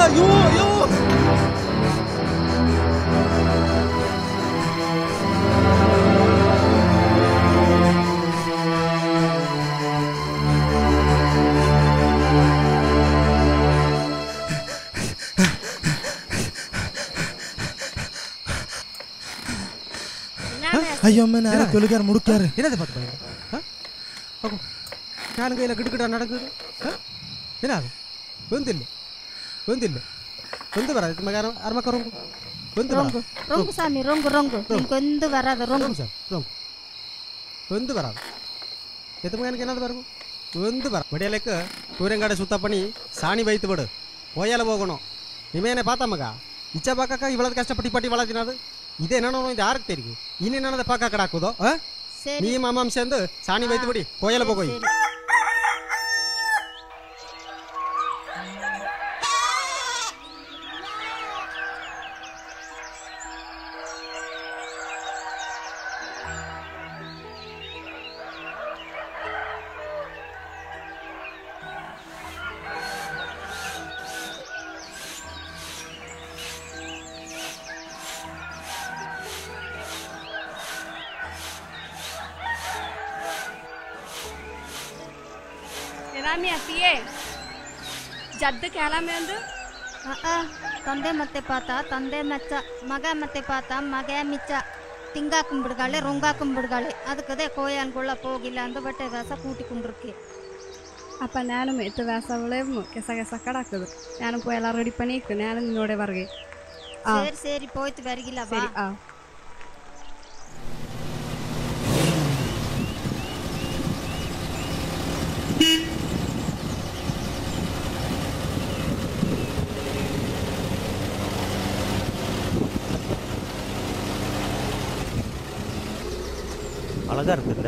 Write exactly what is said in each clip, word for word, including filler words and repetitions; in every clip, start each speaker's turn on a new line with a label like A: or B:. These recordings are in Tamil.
A: ஐயோ ஐயோ ஐயோ அம்மா நேரா கொலுக்கார முடுக்காரு
B: என்னது பார்த்து பாருங்க காலம் கையில் கிட்டுக்கிட்டா நடக்குது என்ன அது வெந்தில்லை வெந்தில்லை வெந்து வராது மகாரம் அரமக்க ரொங்கு வெந்து
C: ரொங்கு ரொங்கு சாமி ரொங்கு ரொங்கு நீங்க வெந்து வராது ரொங்கு
B: சார் ரொங்கு வெந்து வராது எத்தனை எனக்கு என்னது பாருங்க வெந்து வர விடையலைக்கு கூரங்காடை சுத்த பண்ணி சாணி வைத்து விடு போயால போகணும் இவன் என்ன பார்த்தா மகா இச்சா பார்க்காக்கா இவ்வளவு கஷ்டப்பட்டு பட்டி வளர்த்தினாது இது என்னன்னு இது யாருக்கு தெரியும் இனி என்னதை பார்க்க கிடாக்குதோ நீ மாமாம் சேர்ந்து சாணி வைத்து விடி கோயில போய்
D: ಜದ್ದು ಕ್ಯಾಲಮೆ ಅಂದು
C: ತಂದೆ ಮತ್ತೆ ಪಾತ ತಂದೆ ಮೆಚ್ಚ ಮಗ ಮತ್ತೆ ಪಾತ ಮಗ ಮಿಚ್ಚ ತಿಂಗಾಕಂ ಬಿಡ್ಗಾಳೆ ರೊಂಗಾಕಂ ಬಿಡ್ಗಾಳೆ ಅದಕ್ಕದೇ ಕೋಯ ಅನ್ಕೊಳ್ಳ ಹೋಗಿಲ್ಲ ಅಂದು ಬಟ್ಟೆ ವ್ಯಾಸ ಕೂಟಿಕೊಂಡಿರ್ಕೆ
D: ಅಪ್ಪ ನಾನು ಮೆತ್ತ ವ್ಯಾಸಗಳೇ ಕೆಸ ಕೆಸ ಕಡಾಕದು ನಾನು போய் எல்லாம் ரெடி பண்ணிக்கு ನಾನು ನಿನ್ನೋಡೆ வரಗೆ
C: சரி சரி போய்ட்டு வரகிಲ್ಲ
D: சரி ஆ
E: அழகா இருக்குல்ல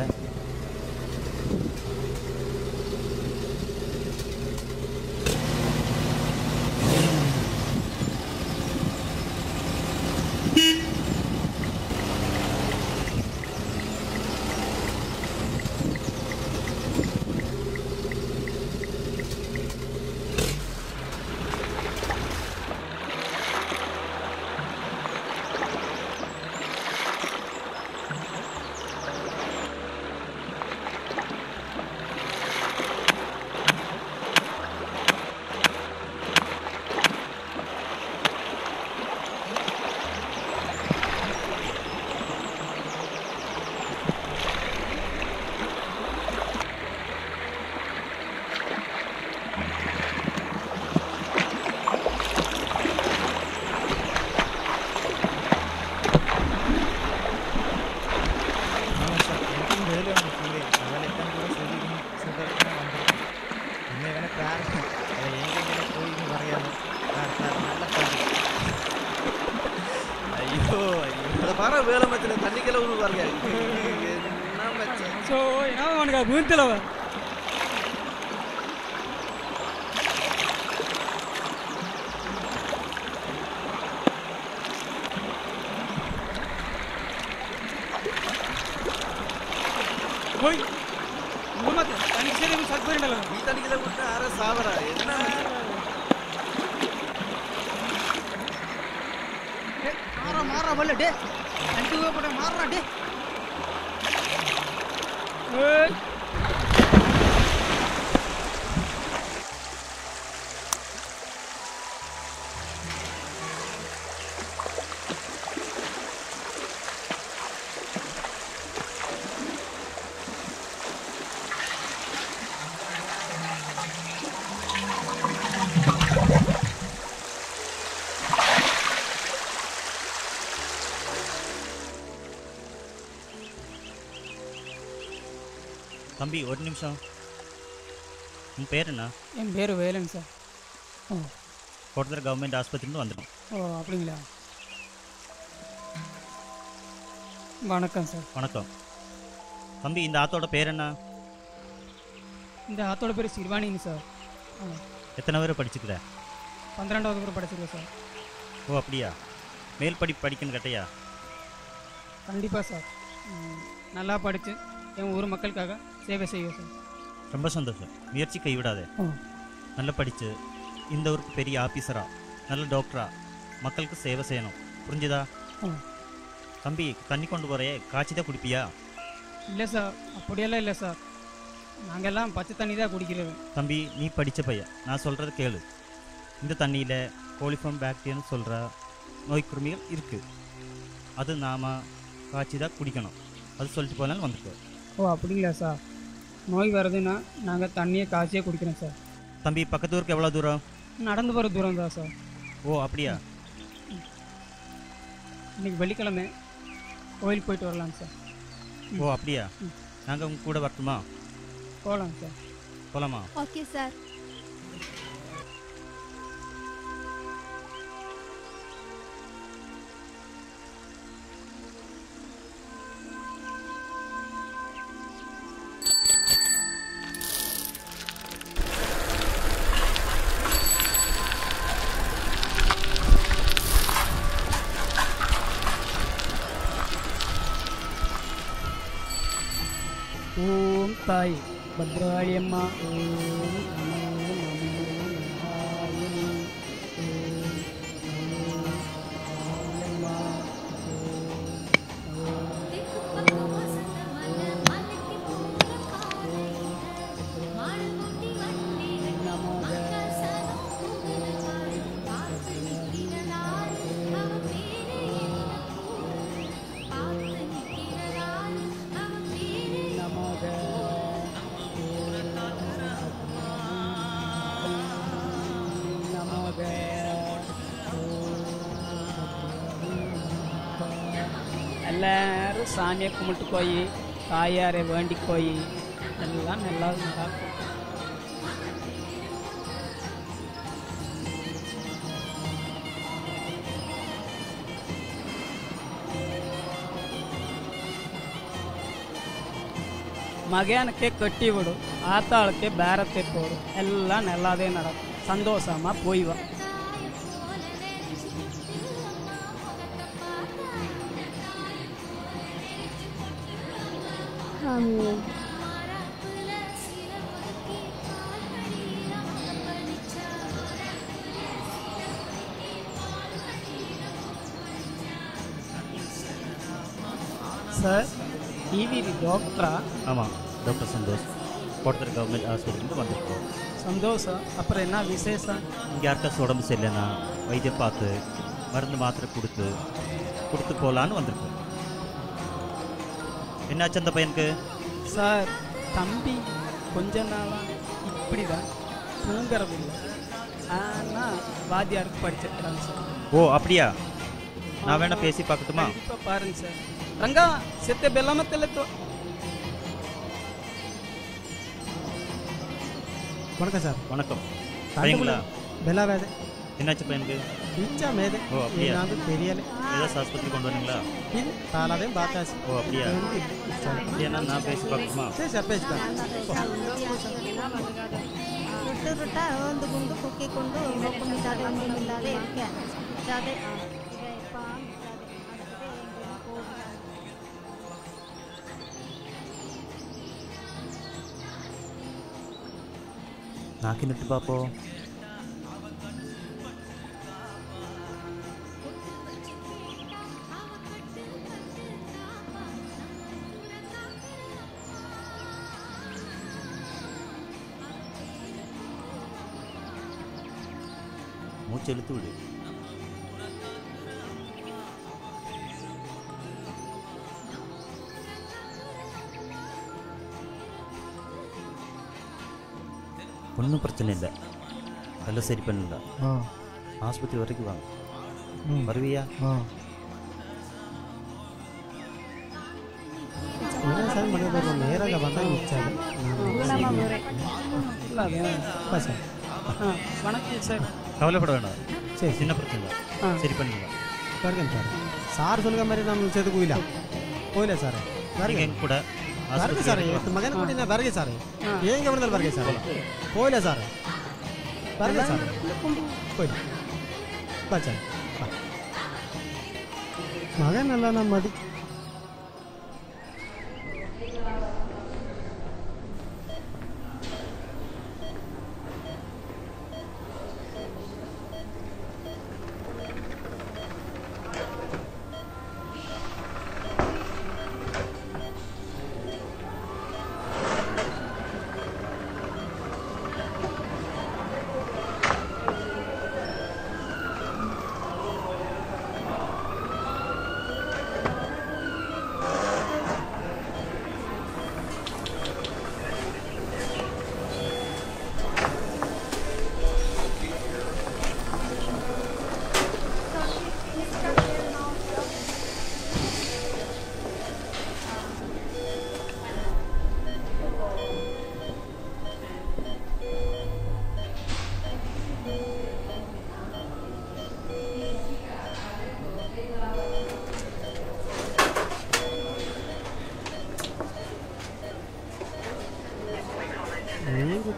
E: தம்பி ஒரு நிமிஷம் உன் பேர் என்ன?
F: என் பேர் வேலன் சார். ஓ
E: கோட்டத்தர கவர்மெண்ட் ஆஸ்பத்திரியிருந்து வந்துடும்.
F: ஓ அப்படிங்களா? வணக்கம் சார்.
E: வணக்கம் தம்பி. இந்த ஆத்தோட பேர் என்ன?
F: இந்த ஆத்தோட பேர் சிறுவாணிங்க சார்.
E: எத்தனை பேர் படிச்சுக்கிற?
F: பன்னிரெண்டாவது பேர் படிச்சிருக்கேன் சார்.
E: ஓ அப்படியா? மேல் படிப்பு படிக்கணும் கேட்டையா?
F: கண்டிப்பாக சார். நல்லா படித்து என் ஊர் மக்களுக்காக சேவை செய்வோம் சார்.
E: ரொம்ப சந்தோஷம். முயற்சி கைவிடாதே. நல்லா படித்து இந்த ஊருக்கு பெரிய ஆஃபீஸராக நல்ல டாக்டரா மக்களுக்கு சேவை செய்யணும், புரிஞ்சுதா?
F: ம்.
E: தம்பி, தண்ணி கொண்டு போறே, காய்ச்சி தான் குடிப்பியா?
F: இல்லை சார், அப்படியெல்லாம் இல்லை சார். நாங்கெல்லாம் பச்சை தண்ணி தான் குடிக்கிறது.
E: தம்பி, நீ படித்த பையன், நான் சொல்கிறத கேளு. இந்த தண்ணியில் கோலிஃபார்ம் பாக்டீரியான்னு சொல்கிற நோய்க்குருமிகள் இருக்குது. அது நாம் காய்ச்சி தான் குடிக்கணும். அது சொல்லிட்டு போனாலும் வந்துருக்கோம்.
F: ஓ அப்படிங்களா சார்? நோய் வருதுன்னா நாங்கள் தண்ணியை காய்ச்சியே குடிக்கிறோம் சார்.
E: தம்பி, பக்கத்து ஊருக்கு எவ்வளோ தூரம்?
F: நடந்து போகிற தூரம் தான் சார்.
E: ஓ அப்படியா?
F: இன்னைக்கு வெள்ளிக்கிழமை கோயிலுக்கு போயிட்டு வரலாங்க சார்.
E: ஓ அப்படியா? நாங்கள் உங்க கூட வரட்டுமா?
F: போகலாங்க சார்.
E: போகலாமா?
C: Okay sir.
F: ஓம் தாய் பத்ராளி அம்மா. ஓம் நமோ நமோ நாராயணி. ஓம் நமோ நாராயணி அம்மா. எல்லாரும் சாமியை கும்பிட்டு போய் தாயாரை வேண்டி போய் எல்லாம் நல்லா நடக்கும். மகனுக்கே கட்டி விடும், ஆத்தாளுக்கே பேரத்தை போடும், எல்லாம் நல்லாதே நடக்கும். சந்தோஷமா போய் வா.
D: ஆமாம்.
F: சார், டிவி டாக்டரா?
E: ஆமாம், டாக்டர் சந்தோஷ். கோட்டத்தூர் கவர்மெண்ட் ஹாஸ்பிட்டலுக்கு வந்திருக்கோம்.
F: சந்தோஷம். அப்புறம் என்ன விசேஷம்?
E: இங்கே யாருக்காச்சும் உடம்பு சரியில்லைன்னா வைத்தியம் பார்த்து மருந்து மாத்திரை கொடுத்து கொடுத்து போகலான்னு வந்திருக்கோம். என்னாச்சு அந்த பையனுக்கு?
F: சார், தம்பி கொஞ்ச நாளாக இப்படி தான் தூங்குறது இல்லை. ஆனால் வாத்தியாருக்கு படிச்சிருக்கிறாங்க சார்.
E: ஓ அப்படியா? நான் வேணா பேசி பார்க்கட்டுமா?
F: இப்போ பாருங்க சார். ரங்கா செத்த பெல்லாமத்தில்
B: வணக்கம் சார்.
E: வணக்கம். பையங்களா?
B: பெல்லா வேதை.
E: என்னாச்சு பையனுக்கு?
B: பிச்சா மேதை.
E: ஓ அப்படியா?
B: தெரியல.
E: ஏதாச்சும் ஆஸ்பத்திரி கொண்டு வந்தீங்களா?
B: இது தாளாதையும் பார்த்தாச்சு.
E: ஓ அப்படியா? அப்படியா, நான் பேசி பார்க்கணுமா?
B: சரி சார், பேசிக்கலாம்.
C: ರುಟ್ಟು ರುಟ್ಟ ಒಂದು ಗುಂಡು ಕುಕ್ಕಿಕೊಂಡು ಹೋಗ್ಕೊಂಡಿದ್ದಾರೆ ಒಂದೊಂದಿದ್ದಾರೆ ಇದಕ್ಕೆ ಜಾದೆ
E: నాకినట్టు పాపో. மூச்செழுத்து விடு. ஒன்றும் பிரச்சனை இல்லை, எல்லாம் சரி பண்ணிடலாம். ஆஸ்பத்திரி வரைக்கும் வாங்க. வருவியா?
B: சார் மணி நேராக வந்தால் மிச்சாது. சார்
F: வணக்கம் சார்.
E: கவலைப்பட வேண்டாம்.
B: சரி,
E: சின்ன பிரச்சனை தான், சரி பண்ணிடலாம்.
B: பாருங்க சார், சார் சொல்லுங்க மாதிரி நம்ம சேர்த்து போயில போயில சார்.
E: நீங்கள் எங்க கூட
B: வருங்க சார், என் மகன் கூட நான் வருங்க சார். ஏங்க விழுந்தாலும் வருங்க சார். போயில சார், வருங்க சார். போயில பாச்சா மகன் நல்லா நான் மதி.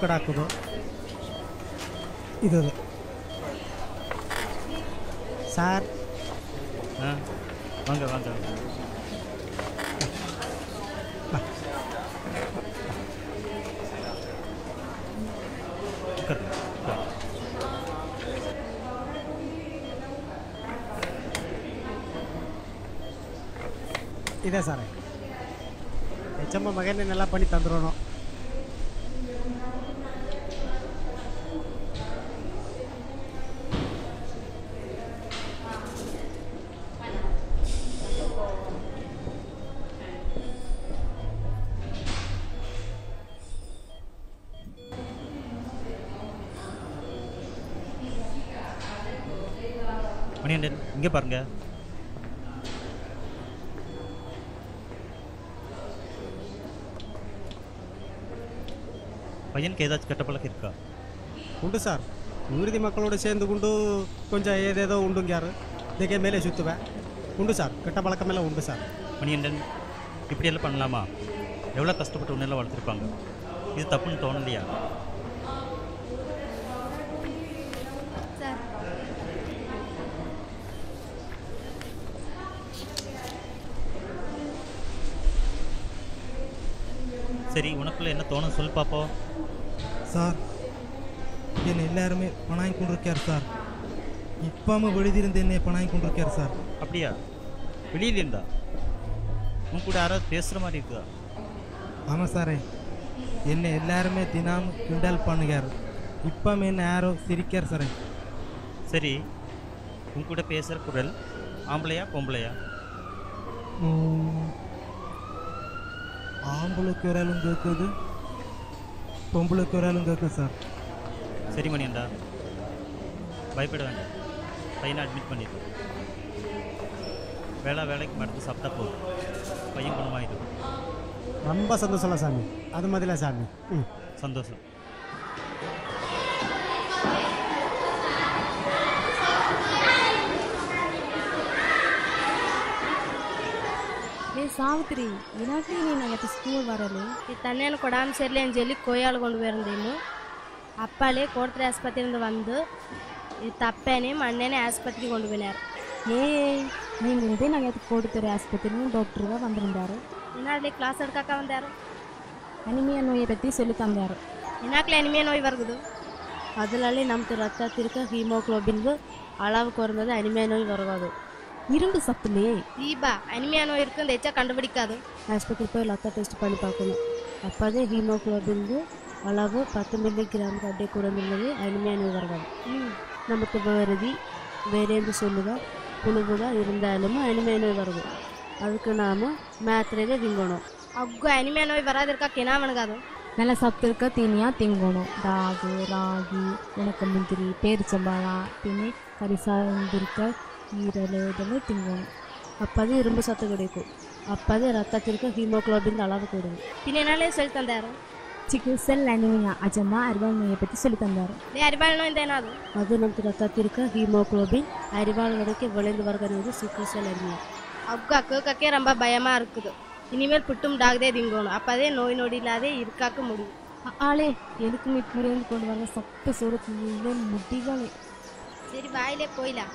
B: ತೂಕಡ ಹಾಕೋದು ಇದು ಸಾರ್.
E: ಹಾಂ வாங்க வாங்க உட்காருங்க.
B: ಇದೆ ಸಾರೇ, ಹೆಚ್ಚಮ್ಮ ಮಗನೇನೆಲ್ಲ ಪಣಿ ತಂದ್ರೂ
E: மணிகண்டன் இங்கே பாருங்க. பையனுக்கு ஏதாச்சும் கெட்ட பழக்கம் இருக்கா?
B: உண்டு சார். விருதி மக்களோடு சேர்ந்து கொண்டு கொஞ்சம் ஏதேதோ உண்டுங்காரு. இதுக்கே மேலே சுற்றுவேன். உண்டு சார், கெட்ட பழக்கமெல்லாம் உண்டு சார்.
E: மணிகண்டன் இப்படியெல்லாம் பண்ணலாமா? எவ்வளோ கஷ்டப்பட்டு ஒன்றெல்லாம் வளர்த்துருப்பாங்க. இது தப்புன்னு தோணலையா?
C: சார்
E: சரி, உனக்குள்ள என்ன தோணும் சொல் பார்ப்போம்.
A: சார் என்ன எல்லாருமே பணாங்கி கொண்டிருக்கார் சார். இப்பாம வெளியிலிருந்து என்னை பணாங்கி கொண்டிருக்கார் சார்.
E: அப்படியா? வெளியில இருந்தா உன் கூட யாராவது பேசுகிற மாதிரி இருக்குதா?
A: ஆமாம் சாரே, என்னை எல்லாருமே தினம் கிண்டல் பண்ணுகிறார். இப்பாம என்ன யாரோ சிரிக்கார் சாரே.
E: சரி, உன் கூட பேசுகிற குரல் ஆம்பளையா பொம்பளையா?
A: ஆம்பளுக்கு விரலும் கேட்குது, பொம்பளுக்கு விரலும் கேட்குது சார்.
E: சரி மணியண்டா, பயப்பட வேண்டாம். பையனை அட்மிட் பண்ணிடு. வேளா வேலைக்கு மருந்து சாப்பிட்டா போதும், பையன் குணமாயிடும்.
B: ரொம்ப சந்தோஷம்ல சாமி. அது மாதிரில சாமி. ம்
E: சந்தோஷம்.
D: ಲೇ ಸಾವಿತ್ರಿ, ಏನಾಗ್ಲಿ ನೀನು ಇವತ್ತು ಸ್ಕೂಲ್ ಬರಲು?
G: ಈ ತನ್ನೇನು ಕೊಡಾಮ ಸೇರ್ಲಿ ಅಂತ ಹೇಳಿ ಕೊಯ್ಯಾಳ್ಕೊಂಡು ಬರಂದೇನು ಅಪ್ಪಳೆ ಕೋಡ್ತ್ರೆ ಆಸ್ಪತ್ರೆಯಿಂದ ಬಂದು ಈ ತಪ್ಪೇನೆ ಮಣ್ಣೇನೆ ಆಸ್ಪತ್ರೆಗೆ ಕೊಂಡು போனார்.
D: ஏ நீங்க இதே நாங்கள் எதுக்கு கோடுத்துறை ஆஸ்பத்திரியும் டாக்டர் தான் வந்திருந்தாரு.
G: ಏನಾಗ್ಲಿ ಕ್ಲಾಸ್ எடுக்காக்க வந்தாரு.
D: அனிமியா நோயை பற்றி சொல்லி தந்தாரு.
G: ಏನಾಗ್ಲಿ ಅನಿಮಿಯಾ ನೋಯ್ வருகுது. ಅದರಲ್ಲಿ ನಮ್ಮ ರಕ್ತத்திற்கு ஹீமோகுளோபின் அளவு குறைந்தது அனிமியா நோய் வருவது.
D: இரும்பு சத்துலே
G: தீபா அனிமியா நோய் இருக்கு இந்த எச்சா கண்டுபிடிக்காது.
D: ஆஸ்பத்திரி போய் ரத்த டெஸ்ட் பண்ணி பார்க்கணும். அப்போதே ஹீமோகுளோபின் அளவு பத்து மில்லிகிராம் அப்படியே குறைந்துள்ளது அனிமியா நோய் வருவது. நமக்கு வருதி வேறேந்து சொல்லுதா புழுவுதா இருந்தாலும் அனிமியா நோய் வருது. அதுக்கு நாம் மாத்திரையில திங்கணும்.
G: அக்கு அனிமியா நோய் வராதிருக்கா என்ன வணங்காது.
D: நல்ல சத்து இருக்க தீனியாக திங்கணும். டாகு ராகி உனக்கு முந்திரி பேரிச்சம்பழம் பின்னே கரிசாந்திருக்க ஈரல் இதெல்லாம் திங்கணும். அப்போதே இரும்பு சத்து கிடைக்கும். அப்போதே ரத்தத்திற்கு ஹீமோகுளோபின் அளவு கூடும்.
G: பின்ன என்னாலே சொல்லி தந்தாரு.
D: ಚಿಕಿತ್ಸೆಲ್ ಅನಿಮಿಯಾ ಅಜಮ್ಮ ಅರಿವಾಳ ನೋயை பற்றி சொல்லி தந்தார்.
G: நீ அரிவாள் நோய் ஏனாது
D: அது நம்ம ரத்தத்திற்கு ஹீமோகுளோபின் அரிவாள்களுக்கு விளைந்து வருகிறது சிக்கிசல் அனிமியா.
G: அக்கு அக்குக்கே ரொம்ப பயமா இருக்குது. இனிமேல் புட்டும் டாக்டே திங்கணும். அப்போதே நோய் நொடி இல்லாதே இருக்காக்க முடியும்.
D: ஆளே எனக்கு முறைந்து கொண்டு வர சத்து சொருத்திலே முடிகளே.
G: சரி வாயிலே போயிலாம்.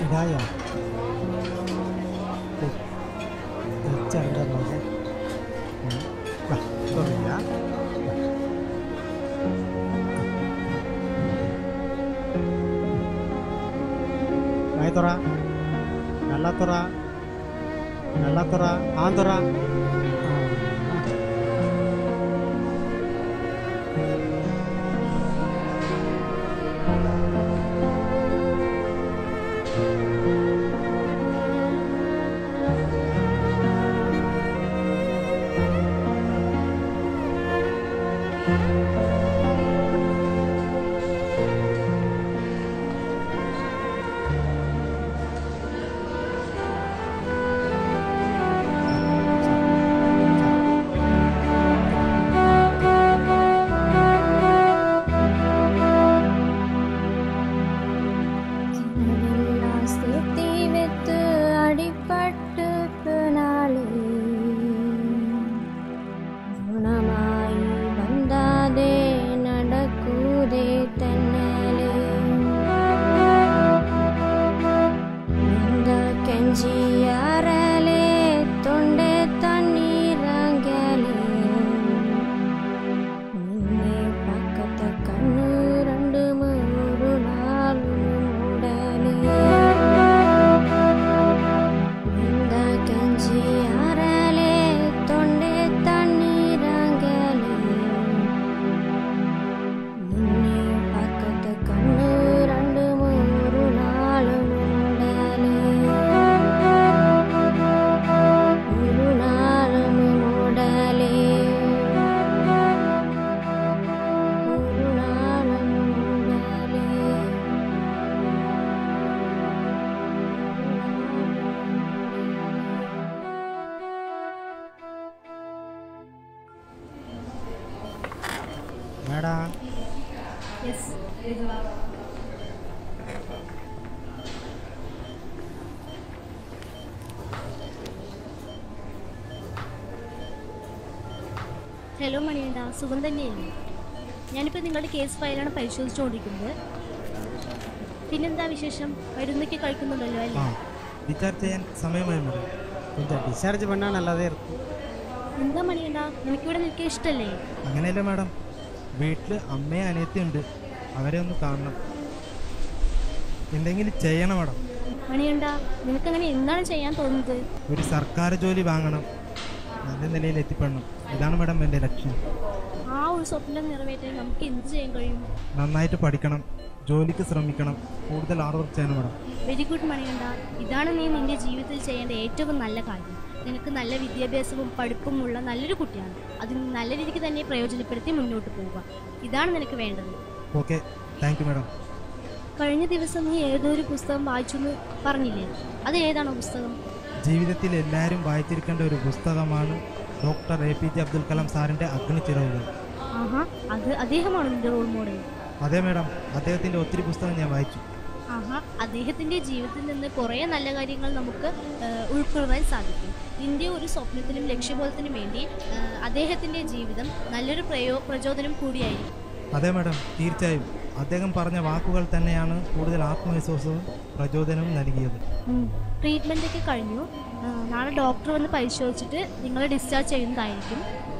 B: ഇതായോ വെച്ചാ പോലെ തുറന്നില്ല വായ തുറ നല്ല തുറ നല്ല തുറ ആ തുറ മേഡം
G: ഹലോ മണിയണ്ട, സുഖം തന്നെയല്ലേ? ഞാനിപ്പോൾ നിങ്ങളുടെ കേസ് ഫയലാണ് പരിശോധിച്ചുകൊണ്ടിരിക്കുന്നത്. പിന്നെന്താ വിശേഷം? മരുന്നൊക്കെ കഴിക്കുന്നുണ്ടല്ലോ അല്ലേ?
A: ഡിസ്ചാർജ് ചെയ്യാൻ സമയമായി മേഡം.
B: கொஞ்சம் டிஸ்சார்ஜ் பண்ணால் നല്ലതേ இருக்கும்.
G: എന്താ മണിയണ്ട, നിനക്കിവിടെ നിൽക്കാൻ ഇഷ്ടമല്ലേ?
A: അങ്ങനെയല്ല മേഡം, വീട്ടിൽ അമ്മയും അനിയത്തിയുണ്ട്, അവരെ ഒന്ന് കാണണം. എന്തെങ്കിലും ചെയ്യണം മേഡം.
G: മണിയണ്ട, നിനക്കങ്ങനെ എന്താണ് ചെയ്യാൻ തോന്നുന്നത്?
A: ഒരു സർക്കാർ ജോലി വാങ്ങണം, നല്ല നിലയിൽ എത്തിപ്പെടണം. ഇതാണ് മേഡം എൻ്റെ ലക്ഷ്യം.
G: ആ ഒരു സ്വപ്നം നിറവേറ്റാൻ നമുക്ക് എന്ത് ചെയ്യാൻ കഴിയും?
A: നന്നായിട്ട് പഠിക്കണം, ജോലിക്ക് ശ്രമിക്കണം, കൂടുതൽ ഹാർഡ് വർക്ക് ചെയ്യണം മേഡം.
G: വെരി ഗുഡ് മണിയണ്ട, ഇതാണ് നീ നിന്റെ ജീവിതത്തിൽ ചെയ്യേണ്ട ഏറ്റവും നല്ല കാര്യം. നിനക്ക് നല്ല വിദ്യാഭ്യാസവും പഠിപ്പുമുള്ള നല്ലൊരു കുട്ടിയാണ്. അത് നല്ല രീതിക്ക് തന്നെ പ്രയോജനപ്പെടുത്തി മുന്നോട്ട് പോവുക. ഇതാണ് നിനക്ക് വേണ്ടത്.
A: Okay, thank you madam.
G: കഴിഞ്ഞ ദിവസം നീ ഏതോ ഒരു പുസ്തകം വായിച്ചു എന്ന് പറഞ്ഞില്ലേ? അത് ഏതാണോ പുസ്തകം?
A: ജീവിതത്തിൽ എല്ലാവരും വായിച്ചിരിക്കേണ്ട ഒരു പുസ്തകമാണ് doctor A P J Abdul Kalam സാറിൻ്റെ അഗ്നിച്ചിറകുകൾ.
G: ആഹാ, അത് അദ്ദേഹമാണ് നിന്റെ റോൾ മോഡൽ?
A: അതെ മേഡം, അദ്ദേഹത്തിൻ്റെ ഒത്തിരി പുസ്തകം ഞാൻ വായിച്ചു.
G: ആഹാ, അദ്ദേഹത്തിൻ്റെ ജീവിതത്തിൽ നിന്ന് കുറേ നല്ല കാര്യങ്ങൾ നമുക്ക് ഉൾക്കൊള്ളാൻ സാധിക്കും. നിന്റെ ഒരു സ്വപ്നത്തിനും ലക്ഷ്യബോധത്തിനും വേണ്ടി അദ്ദേഹത്തിൻ്റെ ജീവിതം നല്ലൊരു പ്രയോ പ്രചോദനം കൂടിയായിരിക്കും.
A: അതെ മേഡം, തീർച്ചയായും അദ്ദേഹം പറഞ്ഞ വാക്കുകൾ തന്നെയാണ് കൂടുതൽ ആത്മവിശ്വാസവും പ്രചോദനവും നൽകിയത്.
G: ട്രീറ്റ്മെൻ്റ് ഒക്കെ കഴിഞ്ഞു. നാളെ ഡോക്ടർ വന്ന് പരിശോധിച്ചിട്ട് നിങ്ങളെ ഡിസ്ചാർജ് ചെയ്യുന്നതായിരിക്കും.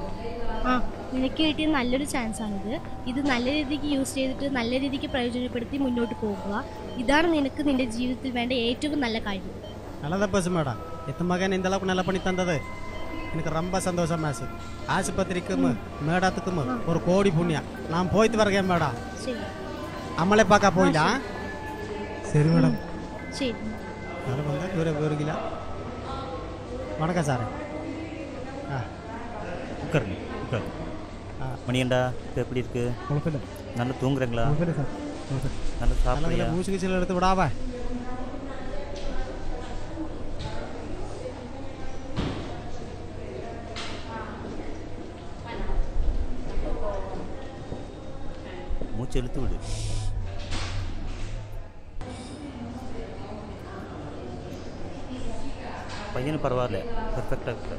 G: ആ, നിനക്ക് കിട്ടിയ നല്ലൊരു ചാൻസാണിത്. ഇത് നല്ല രീതിക്ക് യൂസ് ചെയ്തിട്ട് നല്ല രീതിക്ക് പ്രയോജനപ്പെടുത്തി മുന്നോട്ട് പോകുക. ഇതാണ് നിനക്ക് നിന്റെ ജീവിതത്തിൽ വേണ്ട ഏറ്റവും നല്ല കാര്യം.
B: நல்லதா பேசு மேடம். எத்து மகன் இந்த அளவுக்கு நல்லா பண்ணி தந்தது எனக்கு ரொம்ப சந்தோஷம் மேசு. ஆஸ்பத்திரிக்கும் மேடத்துக்கும் ஒரு கோடி புண்ணியம். நான் போயிட்டு வரேன் மேடம்.
G: சரி,
B: அம்மளை பார்க்க போயிடலாம்.
A: சரி மேடம்.
G: சரி,
B: யாரு வந்தா தூரம் போயிருக்கீங்களா? வணக்கம் சார். ஆ
E: உட்காருங்க உட்காரு. மணியண்டா, இப்போ எப்படி இருக்கு?
A: குழப்பமில்ல.
E: நல்லா தூங்குறீங்களா?
A: குழப்பமில்ல சார். குழப்பம்.
E: நல்லா சாப்பிடுறியா?
B: மூச்சு கீச்சில் எடுத்து விடாவா?
E: மூச்சு இழுத்து விடு. பையனு பரவாயில்ல, பெர்ஃபெக்டாக இருக்கு.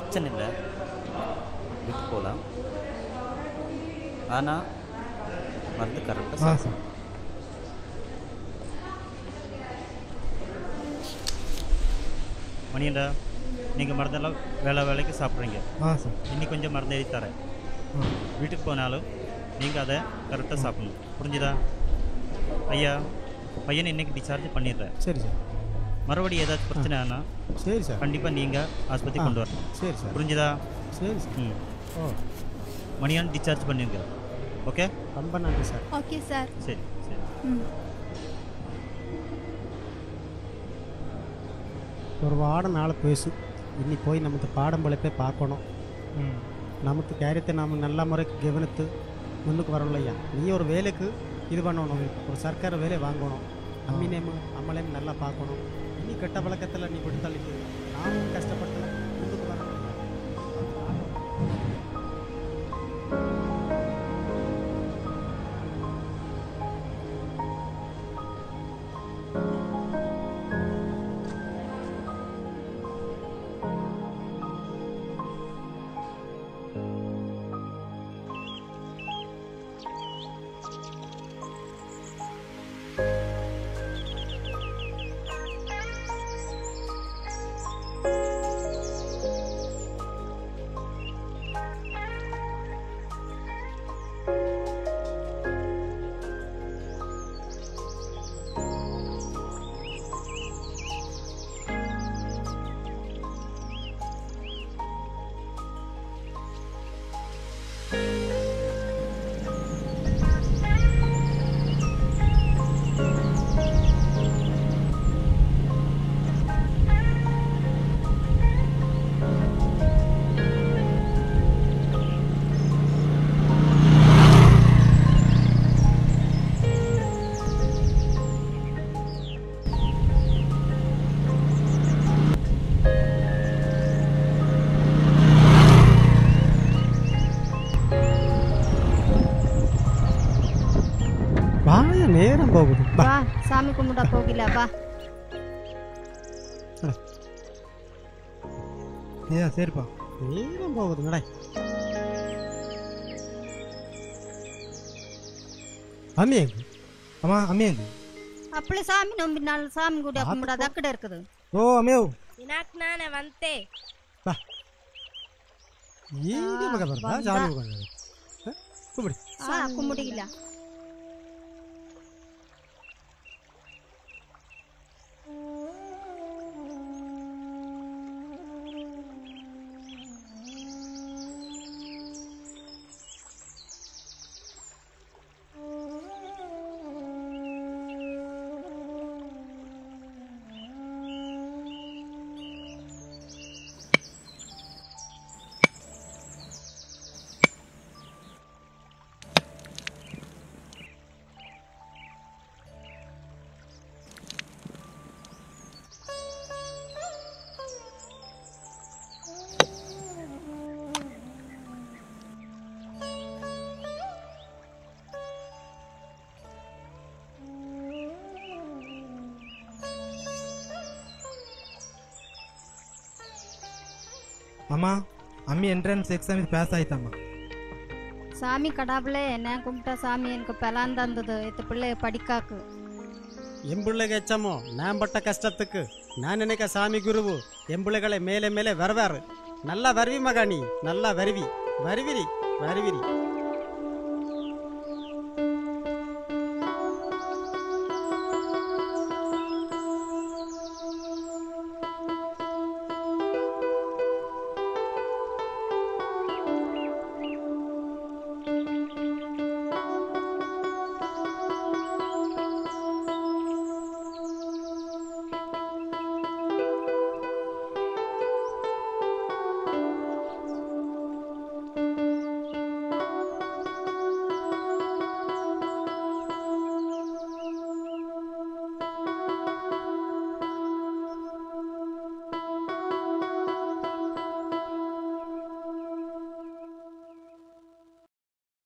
E: பிரச்சனை இல்லை, வீட்டுக்கு போகலாம். ஆனால் மருந்து கரெக்டாக
A: ஆ
E: சாப்பிடு.
A: சார்.
E: மணியண்டா, நீங்கள் மருந்தெல்லாம் வேலை வேலைக்கு சாப்பிட்றீங்க.
A: ஆ சார்.
E: இன்னி கொஞ்சம் மருந்து எழுதி தரேன்.
A: ஆ
E: வீட்டுக்கு போனாலும் நீங்கள் அதை கரெக்டாக சாப்பிடணும். புரிஞ்சுதா? ஐயா, பையனை இன்னைக்கு டிஸ்சார்ஜ் பண்ணிடுறேன்.
B: சரி சார்.
E: மறுபடியும் ஏதாச்சும் பிரச்சனை ஆனால்
B: சரி சார்.
E: கண்டிப்பாக நீங்கள் ஆஸ்பத்திரி கொண்டு வரணும்.
B: சரி சார்.
E: புரிஞ்சுதா?
B: சரி சார்.
E: ம்.
B: ஓ,
E: மணியான் டிஸ்சார்ஜ் பண்ணிருங்க. ஓகே,
B: ரொம்ப நன்றி சார்.
C: Okay sir.
E: சரி சரி.
C: ம்.
B: ஒரு வாரம் நாளை பேசும். இன்னி போய் நமக்கு பாடம் பழப்பே பார்க்கணும்.
A: ம்
B: நமக்கு காரியத்தை நாம் நல்ல முறைக்கு கவனித்து முன்னுக்கு வரணும்லையா. நீ ஒரு வேலைக்கு இது பண்ணணும், ஒரு சர்க்கார வேலை வாங்கணும். அம்மினேமு அம்மளையும் நல்லா பார்க்கணும். இனி கெட்ட பழக்கத்தில் நீ விட்டு தள்ளிட்டு நாமும் கஷ்டப்பட்டு முன்னுக்கு வரணும். நேரம் போகுது.
C: வா சாமி கும்பிட போகல வா.
A: ஐயா சரிப்பா.
B: நேரம் போகுது நடை. அம்மியா
A: அம்மா அம்மியாங்க
C: அப்படி சாமி நம்பினால் சாமி கூட கும்பிடாது அக்கட இருக்குது.
A: ஓ அம்மியோ
G: வினாக் நானே வந்தே
B: ಬಾ ಈಗ ಮಗ ಬರ್ತಾ ಜಾನು ಕುಂಬಿಡಿ
C: ஆ கும்பிடிக்கல.
A: అమ్మా అమ్మి ఎంట్రన్స్ ఎగ్జామ్ పాస్ ಆಯ್ತಮ್ಮ.
C: சாமி கடாப்புல என்ன கும்பிட்ட சாமி எனக்கு பெலான் தந்தது இது பிள்ளை படிக்காக்கு.
B: என் பிள்ளைக்கு எச்சமோ நான் பட்ட கஷ்டத்துக்கு நான் நினைக்க சாமி குருவு என் பிள்ளைகளை மேலே மேலே வருவாரு. நல்லா வருவி மகா, நீ நல்லா வருவி வருவிரி வருவிரி.